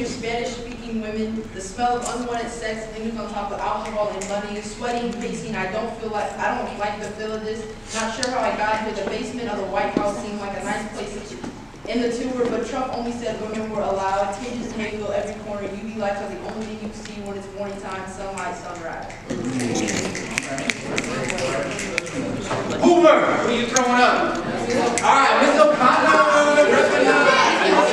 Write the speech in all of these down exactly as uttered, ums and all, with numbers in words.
of Spanish-speaking women, the smell of unwanted sex lingers on top of alcohol and money, sweating, pacing. I don't feel like I don't like the feel of this. Not sure how I got here. The basement of the White House seemed like a nice place in the tour, but Trump only said women were allowed. Tinges may fill every corner. U V lights are the only thing you see when it's morning time. Sunlight, sunrise. Hoover, who are you throwing up? All right, Miss O'Connor, recognize.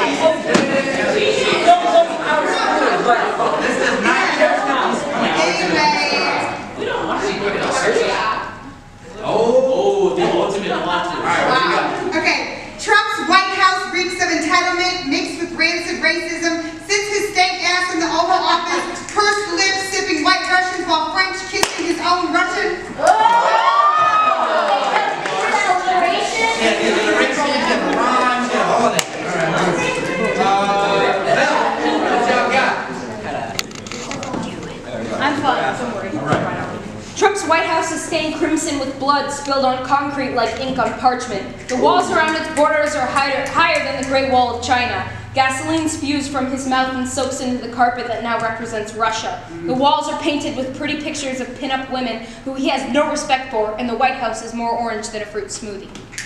This is not just now. We don't want to see it. Oh, the ultimate watcher. All right, what you got? Okay, Trump's White House reeks of entitlement mixed with rancid racism. Sits his stank ass in the Oval Office, pursed lips, sipping white Russians while French kissing his own Russian. I'm fine, don't worry. Trump's White House is stained crimson with blood spilled on concrete like ink on parchment. The walls around its borders are higher, higher than the Great Wall of China. Gasoline spews from his mouth and soaks into the carpet that now represents Russia. The walls are painted with pretty pictures of pin-up women who he has no respect for, and the White House is more orange than a fruit smoothie.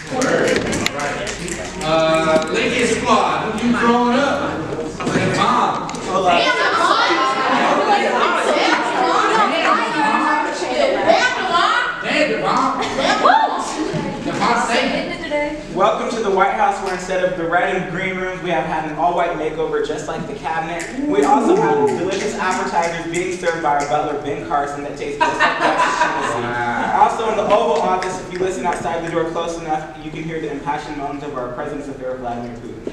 Uh, Lincoln Squad, who you throwing up? And Mom. Hold on. Welcome to the White House, where instead of the red and green rooms, we have had an all-white makeover just like the cabinet. We also have delicious appetizers being served by our butler, Ben Carson, that tastes just like Texas Tennessee. Also in the Oval Office, if you listen outside the door close enough, you can hear the impassioned moans of our President's affair, Vladimir Putin.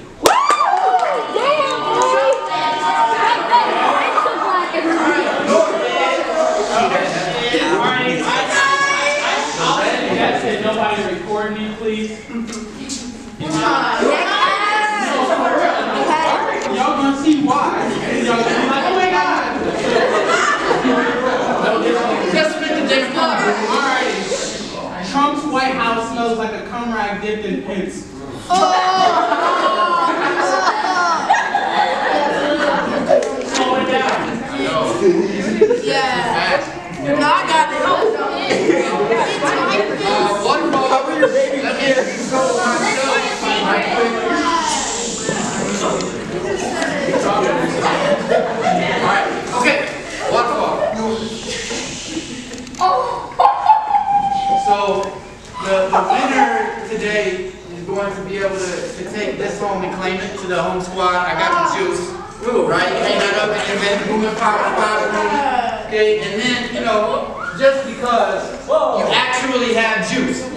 That's it. Nobody record me, please. Y'all gonna see why. Y'all gonna be like, oh my God. Just spit the dick All right. Trump's White House smells like a cum rag dipped in piss. Oh! Slow it down. Yeah. No, I got it. Uh, one more. Cover your baby. Let me go on Alright, okay. One more. So, the, the winner today is going to be able to, to take this home and claim it to the home squad. I got the juice. Right? You hang that up in your bedroom and power five room. Okay, and then, you know, just because you actually have juice.